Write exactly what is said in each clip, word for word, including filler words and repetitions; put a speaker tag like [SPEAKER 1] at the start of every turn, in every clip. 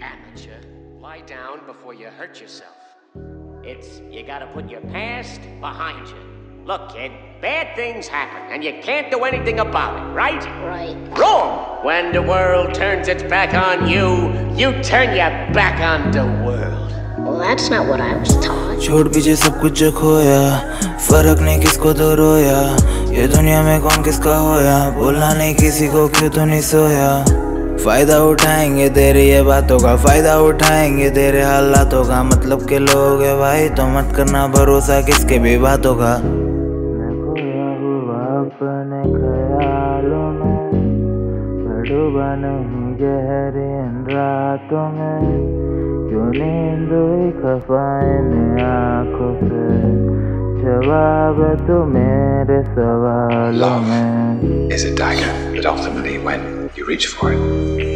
[SPEAKER 1] Amateur, lie down before you hurt yourself. It's, you gotta put your past behind you. Look, kid, bad things happen, and you can't do anything about it, right?
[SPEAKER 2] Right.
[SPEAKER 1] Wrong! When the world turns its back on you, you turn your back on the world.
[SPEAKER 2] Well, that's not what I was taught.
[SPEAKER 3] छोड़ पीछे सब कुछ जो खोया, फर्क नहीं किसको तो रोया, ये दुनिया में कौन किसका होया, बोलना नहीं किसी को क्यों तो नहीं सोया। फायदा उठाएंगे तेरे ये बातों का, फायदा उठाएंगे तेरे हालातों का, मतलब के लोग है भाई तो मत करना भरोसा किसके भी बातों का। मैं खोया हुआ अपने ख्यालों में, मैं डूबा नहीं गहरी इन रातों में, क्यों नींद हुई खफा इन आँखों से, जवाब है तू मेरे सवालों में।
[SPEAKER 4] Is a dagger, but ultimately when you reach for it,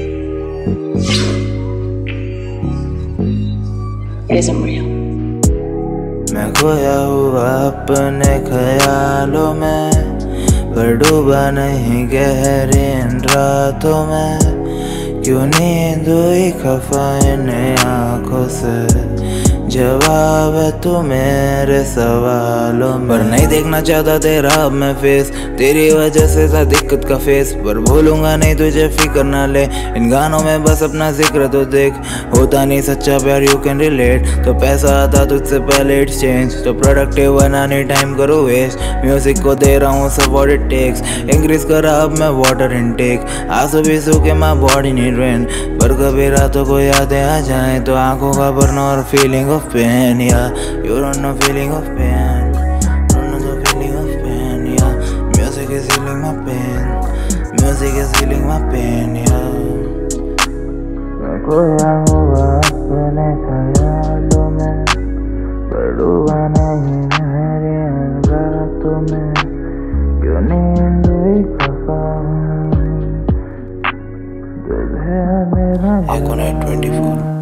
[SPEAKER 2] It isn't real.
[SPEAKER 3] मैं खोया हुआ अपने ख्यालों में, पर डूबा नहीं गहरी इन रातों में, क्यों नींद हुई खफा इन आँखों से, जवाब है तू मेरे सवालों में। पर नहीं देखना चाहता तेरा अब मैं फेस, तेरी वजह से था दिक्कत का फेस, पर भूलूंगा नहीं तुझे फिक्र ना ले, इन गानों में बस अपना जिक्र तो देख, होता नहीं सच्चा प्यार यू कैन रिलेट, तो पैसा आता तुझसे पहले इट्स चेंज, तो प्रोडक्टिव बनाने टाइम करो वेस्ट, म्यूजिक को दे रहा हूँ सब व्हाट इट टेक्स, इंक्रीज करा अब मैं वाटर इनटेक, आंसू भी सूखे माई बॉडी नीड रेन, पर कभी रातों को यादें आ जाएं तो आंखों का भरना और feeling of pain, yeah. You don't know feeling of pain, don't know the feeling of pain, yeah. Music is healing my pain, music is healing my pain, yeah. मैं खोया हुआ अपने ख्यालों में, पर डूबा नहीं मेरी रातों में, क्यों नींद हुई खफा, दिल है मेरा Aconite twenty-four